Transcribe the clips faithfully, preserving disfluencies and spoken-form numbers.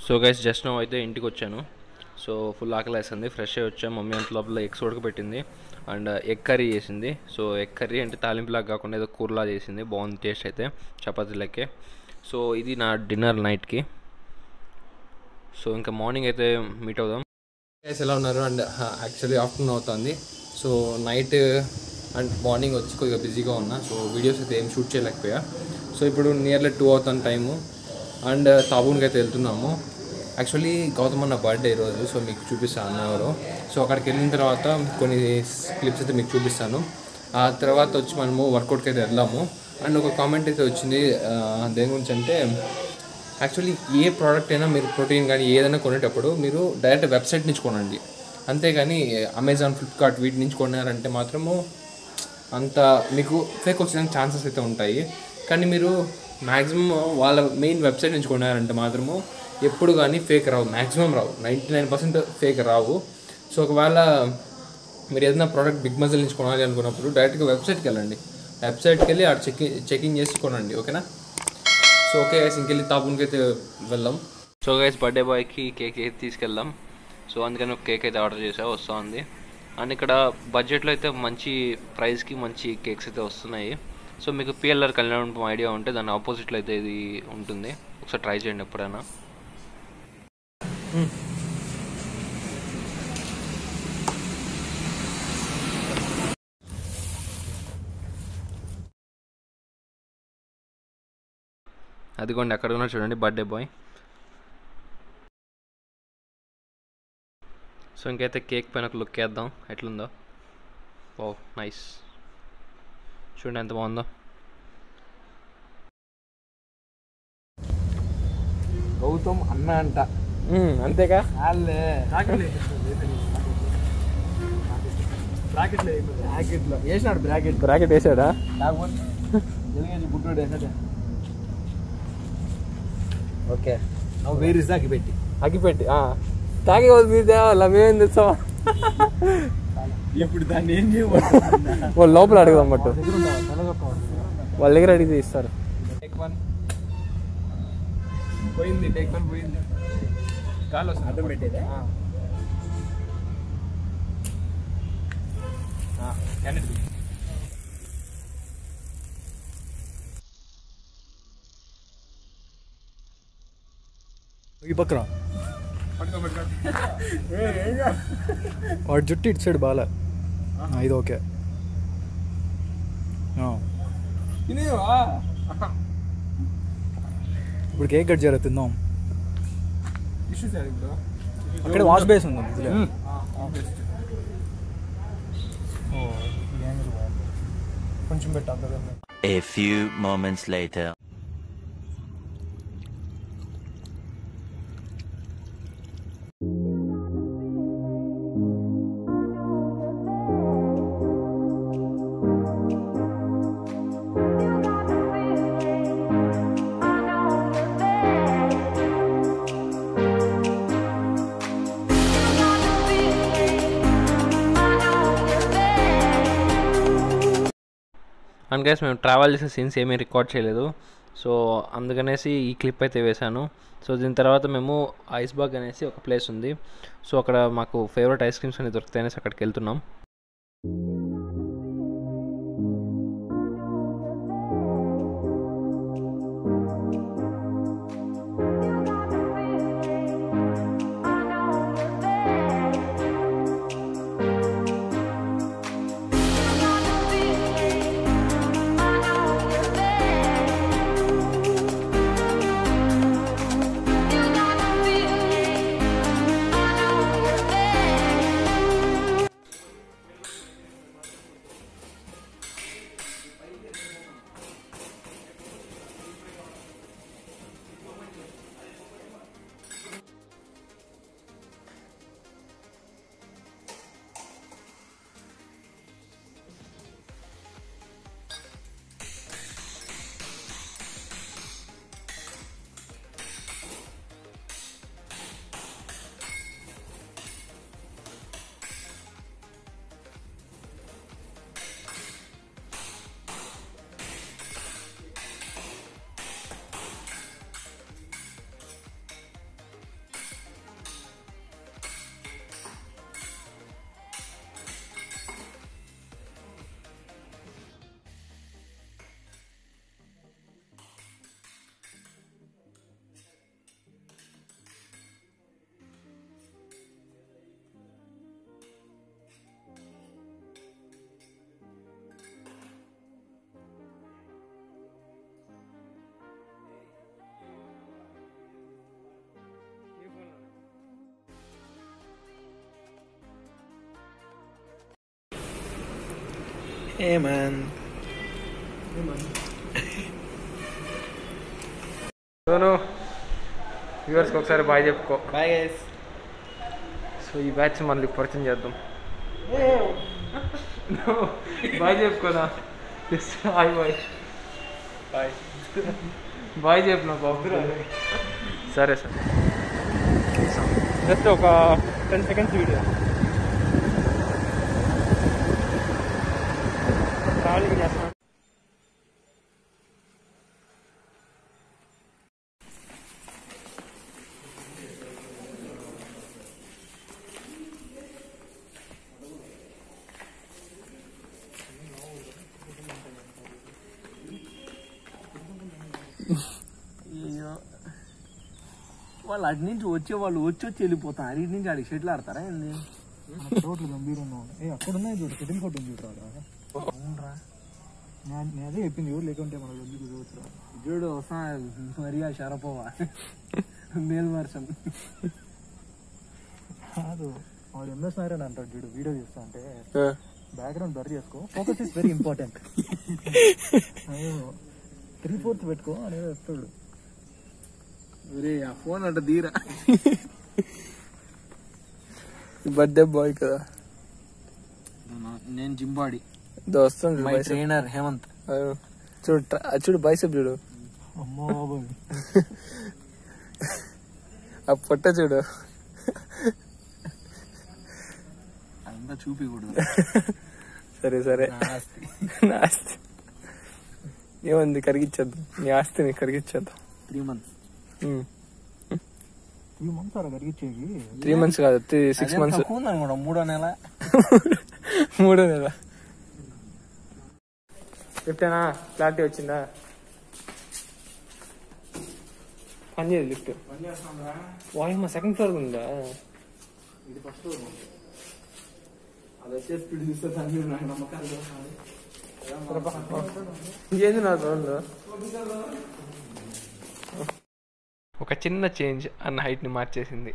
So guys just no అయితే ఇంటికి వచ్చాను. సో ఫుల్ ఆకలి వేసింది, ఫ్రెష్ అయ్యి వచ్చాను. మమ్మీ అంత లోపల ఎగ్స్ ఉడకబెట్టింది అండ్ ఎగ్ కర్రీ చేసింది. సో ఎగ్ కర్రీ అంటే తాలింపులాగా కాకుండా ఏదో కూరలా చేసింది, బాగుంది టేస్ట్ అయితే చపాతీలకే. సో ఇది నా డిన్నర్ నైట్కి. సో ఇంకా మార్నింగ్ అయితే మీట్ అవుదాం. గైస్ ఎలా ఉన్నారు? అండ్ యాక్చువల్లీ ఆఫ్టర్నూన్ అవుతుంది. సో నైట్ అండ్ మార్నింగ్ వచ్చి కొద్దిగా బిజీగా ఉన్నా, సో వీడియోస్ అయితే ఏం షూట్ చేయలేకపోయా. సో ఇప్పుడు నియర్లీ టూ అవుతుంది టైము అండ్ తాబూన్కి అయితే వెళ్తున్నాము. యాక్చువల్లీ గౌతమ్ అన్న బర్త్డే ఈరోజు, సో మీకు చూపిస్తాను అన్న ఎవరు. సో అక్కడికి వెళ్ళిన తర్వాత కొన్ని క్లిప్స్ అయితే మీకు చూపిస్తాను. ఆ తర్వాత వచ్చి మనము వర్కౌట్కి అయితే వెళ్దాము. అండ్ ఒక కామెంట్ అయితే వచ్చింది దేని గురించి అంటే, యాక్చువల్లీ ఏ ప్రోడక్ట్ అయినా మీరు ప్రోటీన్ కానీ ఏదైనా కొనేటప్పుడు మీరు డైరెక్ట్ వెబ్సైట్ నుంచి కొనండి, అంతేగాని అమెజాన్, ఫ్లిప్కార్ట్ వీటి నుంచి కొన్నారంటే మాత్రము అంత మీకు ఫేక్ వచ్చేదానికి ఛాన్సెస్ అయితే ఉంటాయి. కానీ మీరు మ్యాక్సిమం వాళ్ళ మెయిన్ వెబ్సైట్ నుంచి కొన్నారంటే మాత్రము ఎప్పుడు కానీ ఫేక్ రావు, మ్యాక్సిమం రావు, నైంటీ నైన్ పర్సెంట్ ఫేక్ రావు. సో ఒకవేళ మీరు ఏదైనా ప్రోడక్ట్ బిగ్ మజిల్ నుంచి కొనాలి అనుకున్నప్పుడు డైరెక్ట్గా వెబ్సైట్కి వెళ్ళండి, వెబ్సైట్కి వెళ్ళి అక్కడ చెకింగ్ చెకింగ్ చేసి కొనండి, ఓకేనా? సో ఓకే గైస్, ఇంకెళ్ళి తాబూన్కి అయితే వెళ్దాం. సో గైస్ బర్త్డే బాయ్కి కేక్ అయితే తీసుకెళ్దాం. సో అందుకని ఒక కేక్ అయితే ఆర్డర్ చేసా, వస్తూ ఉంది. అండ్ ఇక్కడ బడ్జెట్లో అయితే మంచి ప్రైస్కి మంచి కేక్స్ అయితే వస్తున్నాయి. సో మీకు పిఎల్ఆర్ కళ్యాణం ఐడియా ఉంటే దాని ఆపోజిట్లో అయితే ఇది ఉంటుంది, ఒకసారి ట్రై చేయండి ఎప్పుడైనా. అదిగోండి అక్కడ ఉన్నా చూడండి బర్త్డే బాయ్. సో ఇంకైతే కేక్ పైన ఒక లుక్ వేద్దాం ఎట్లుందో. ఓ నైస్, చూడండి ఎంత బాగుందో. గౌతమ్ అన్న అంట, అంతేగా? వేసినాడు బ్రాకెట్, బ్రాకెట్ వేసాడా? లేకపోతే గుడ్డోడు వేసాడు. ఓకే, నువ్వు వేరే అగ్గిపెట్టి అగ్గిపెట్టి తాగే మీరు తేవాలా, మేమేం తెస్తాం? ఇప్పుడు దాన్ని ఏం చేయ వాళ్ళు లోపల అడుగుదాం బట్టు, వాళ్ళ దగ్గర అడిగితే ఇస్తారు. టేక్ వన్ పోయింది, టేక్ వన్ పోయింది. గాలి వస్తుంది, అడ్డం పెట్టేదే. ఈ పక్కన వాడు జుట్టు ఇటు సైడ్ బాగా ఇది ఓకే. ఇప్పుడు కేక్ కట్ చేయాలి, తిందాం. అక్కడ వాష్ బేస్ ఉంది కొంచెం పెట్టా. A few moments later. And guys మేము ట్రావెల్ చేసిన సీన్స్ ఏమీ రికార్డ్ చేయలేదు, సో అందుకనేసి ఈ క్లిప్ అయితే వేశాను. సో దీని తర్వాత మేము ఐస్బర్గ్ అనేసి ఒక ప్లేస్ ఉంది, సో అక్కడ మాకు ఫేవరెట్ ఐస్ క్రీమ్స్ అనేవి దొరుకుతాయి అనేసి అక్కడికి వెళ్తున్నాం. Hey man. సోను వ్యూవర్స్కి ఒకసారి బాయ్ చెప్పుకో. Bye guys. సో ఈ బ్యాచ్ మళ్ళీ పరిచయం చేద్దాం. బాయ్ చెప్పుకోనా. Hi bye. బాయ్ బాయ్ చెప్పు నా బాబు. సరే సార్. జస్ట్ ఒక టెన్ సెకండ్స్ వీడియో. ట్రావెలింగ్ చేస్తాను. వాళ్ళు అటు నుంచి వచ్చే వాళ్ళు వచ్చి వచ్చి వెళ్ళిపోతారు. అటు నుంచి అడిగి షెట్లు ఆడతారా ఏంది? రోడ్లు గంభీరంగా ఉన్నాయి. అక్కడ ఉన్నాయి చూడు, సెటిల్ కోట్ ఉంది చూడరా. అవునరా, నేను అదే చెప్పింది, ఎవరు లేకుంటే మన ఎందుకు చూడరా. చూడు మరియా షరపోవా మేల్ వర్షన్ కాదు, వాడు ఎంఎస్ నారాయణ అంటాడు చూడు, వీడియో చూస్తా అంటే బ్యాక్గ్రౌండ్ బ్లర్ చేసుకో, focus is very important, three fourth పెట్టుకో అనేది వస్తాడు. ఒరే ఆ ఫోన్ అంట తీరా. బర్త్డే బాయ్ కదా. నేను జింబాడి దోస్తాం మై ట్రైనర్ హేమంత్. చూడు చూడు బైసెప్ చూడు. అమ్మో బాబోయ్, ఆ పొట్ట చూడు. అంతా చూపించకూడదు. సరే సరే, నా ఆస్తి ఏముంది కరిగిచ్చేద్దాం, నీ ఆస్తిని కరిగిచ్చేద్దాం. త్రీ మంత్స్ త్రీ మంత్స్ అలా కరిగించేవి. త్రీ మంత్స్ కాదు, సిక్స్ మంత్స్. అనుకోండి మూడో నెల. మూడో నెల. లిఫ్టేనా? క్లారిటీ వచ్చిందా? పని చేయదు లిఫ్ట్. వాయ్ మా సెకండ్ ఫ్లోర్ ఉందా? ఇది ఫస్ట్ ఫ్లోర్. అది వచ్చే స్పీడ్ చూస్తే దాని నాకు నమ్మకాలు. ఇంకేంది నా సౌండ్? ఒక చిన్న చేంజ్ అన్న హైట్ని మార్చేసింది.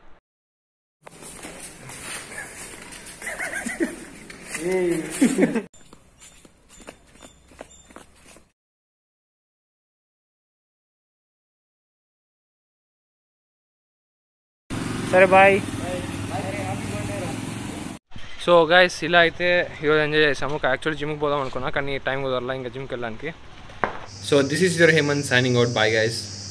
సరే బాయ్. సో గైస్ ఇలా అయితే ఈరోజు ఎంజాయ్ చేసాము. యాక్చువల్లీ జిమ్కి పోదాం అనుకున్నా, కానీ టైం కుదరలా ఇంకా జిమ్కి వెళ్ళడానికి. So this is your Hemanth signing out. Bye guys.